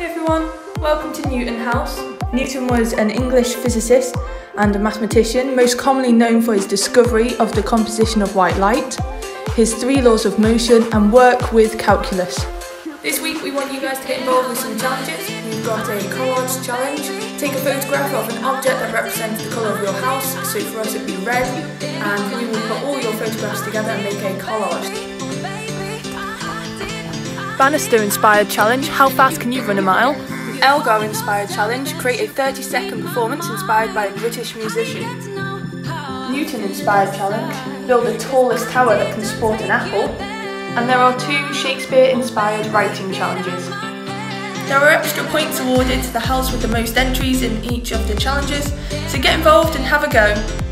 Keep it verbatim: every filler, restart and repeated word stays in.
Hi everyone, welcome to Newton House. Newton was an English physicist and a mathematician, most commonly known for his discovery of the composition of white light, his three laws of motion and work with calculus. This week we want you guys to get involved with some challenges. We've got a collage challenge. Take a photograph of an object that represents the colour of your house, so for us it'd be red, and we will put all your photographs together and make a collage. Bannister inspired challenge, how fast can you run a mile? Elgar inspired challenge, create a thirty second performance inspired by a British musician. Newton inspired challenge, build the tallest tower that can support an apple. And there are two Shakespeare inspired writing challenges. There are extra points awarded to the house with the most entries in each of the challenges, so get involved and have a go.